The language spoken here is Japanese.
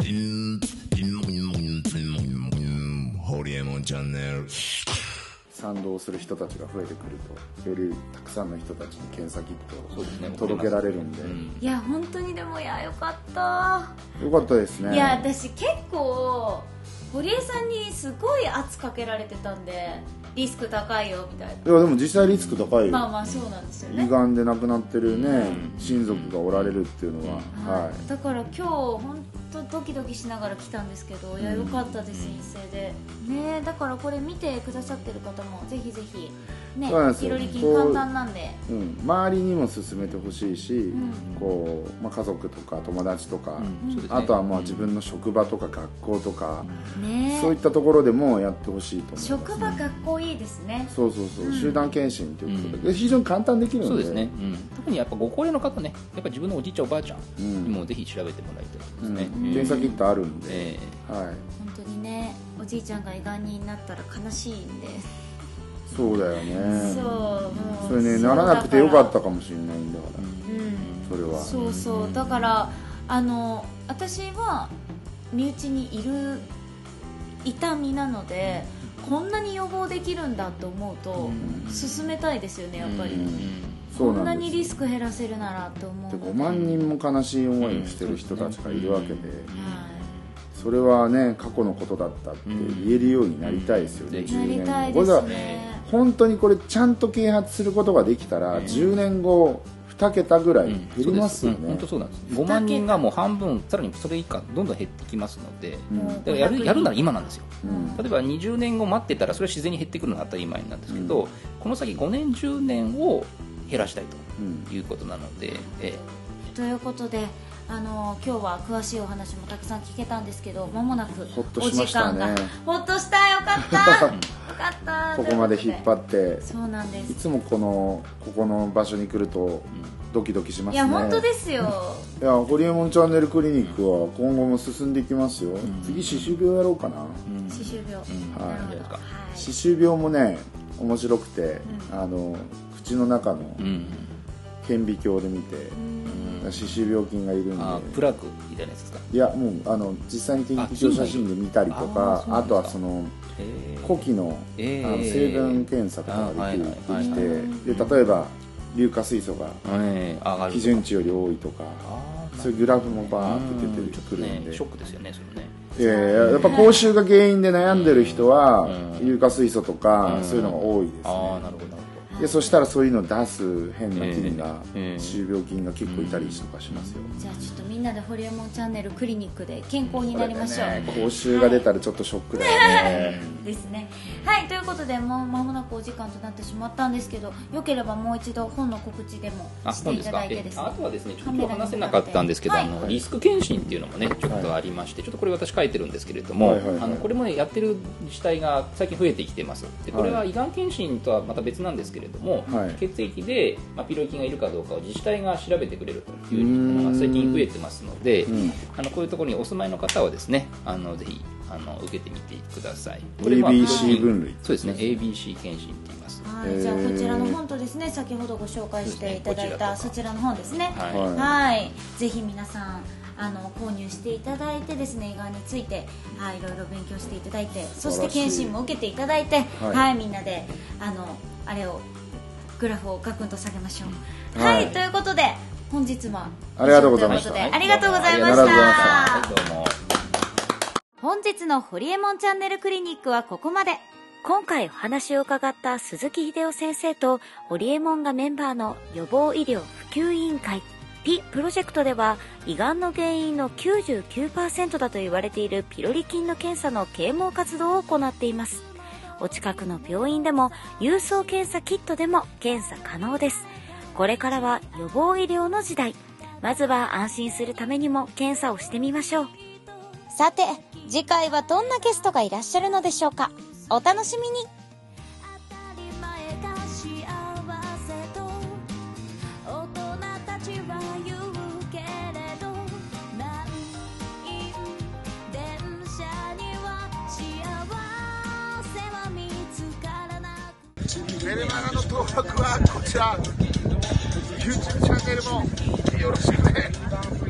ホリエモンチャンネル。 賛同する人たちが増えてくると、よりたくさんの人たちに検査キットを届けられるんで、 いや本当にでもよかった。 よかったですね。 いや私結構堀江さんにすごい圧かけられてたんで、リスク高いよみたいな。 いやでも実際リスク高いよ。 まあまあそうなんですよね。 胃がんで亡くなってるね、親族がおられるっていうのは、はい、 だから今日本当ドキドキしながら来たんですけど、いや良かったです、陰性でね。だからこれ見てくださってる方もぜひぜひね、ピロリ菌簡単なんで、 周りにも勧めてほしいし、こう家族とか友達とか、あとは自分の職場とか学校とか、そういったところでもやってほしいと思います。 職場学校いいですね。 そうそうそう、集団検診ということで非常に簡単できるので。 そうですね、特にやっぱご高齢の方ね、やっぱ自分のおじいちゃんおばあちゃんにもぜひ調べてもらいたいですね。 検査キットあるんで、はい、 本当にね、おじいちゃんが胃がんになったら悲しいんで。 そうだよね。 そうそれね、ならなくてよかったかもしれないんだから、それはそうそう。だから私は身内にいる痛みなので、こんなに予防できるんだと思うと進めたいですよね、やっぱり。こんなにリスク減らせるならと思うので。 5万人も悲しい思いをしてる人たちがいるわけで、それはね、過去のことだったって言えるようになりたいですよね。 なりたいですね。 本当にこれちゃんと啓発することができたら、10年後2桁ぐらい減りますよね。 本当そうなんです。5万人がもう半分、さらにそれ以下どんどん減ってきますので、だからやるなら今なんですよ。例えば20年後待ってたらそれは自然に減ってくるのが当たり前なんですけど、この先5年10年を減らしたいということなので、 ということで今日は詳しいお話もたくさん聞けたんですけど、間もなくお時間が。ほっとした。よかったよかったここまで引っ張って。 そうなんです。 いつもここの場所に来るとドキドキしますね。 いや本当ですよ。 いや、ホリエモンチャンネルクリニックは今後も進んでいきますよ。次歯周病やろうかな。 歯周病、 歯周病もね面白くて、口の中の顕微鏡で見て、歯周病菌がいるんで。 プラークみたいなやつですか。 いや、もう実際に顕微鏡写真で見たりとか、あとはその呼気の成分検査とかができて、で例えば硫化水素が基準値より多いとか、そういうグラフもバーって出てくるんで。 ショックですよね、それね。 やっぱ口臭が原因で悩んでる人は硫化水素とかそういうのが多いですね。 なるほど。 でそしたらそういうのを出す変な菌が、歯周病菌が結構いたりとかしますよ。 じゃあちょっとみんなでホリエモンチャンネルクリニックで健康になりましょう。 口臭が出たらちょっとショックだよね。 ですね。はい、ということでもう間もなくお時間となってしまったんですけど、よければもう一度本の告知でもしていただいてですね。 あとはですね、ちょっと話せなかったんですけど、リスク検診っていうのもねちょっとありまして、ちょっとこれ私書いてるんですけれども、これもねやってる自治体が最近増えてきてます。でこれは胃がん検診とはまた別なんですけれども、血液でピロリ菌がいるかどうかを自治体が調べてくれるというのが最近増えてますので、こういうところにお住まいの方はですね、ぜひ受けてみてください。 ABC 分類。 そうですね、ABC 検診って言います。 じゃあこちらの本とですね、先ほどご紹介していただいたそちらの本ですね。はい、ぜひ皆さん購入していただいてですね、胃がんについていろいろ勉強していただいて、そして検診も受けていただいて、みんなであれをグラフをガクンと下げましょう。はい、ということで本日はありがとうございました。 ありがとうございました。本日のホリエモンチャンネルクリニックはここまで。今回お話を伺った鈴木秀夫先生とホリエモンがメンバーの予防医療普及委員会ピプロジェクトでは、胃がんの原因の 99% だと言われているピロリ菌の検査の啓蒙活動を行っています。お近くの病院でも郵送検査キットでも検査可能です。これからは予防医療の時代。まずは安心するためにも検査をしてみましょう。さて、次回はどんなゲストがいらっしゃるのでしょうか。お楽しみに。 メルマガの登録はこちら YouTube チャンネルもよろしくね。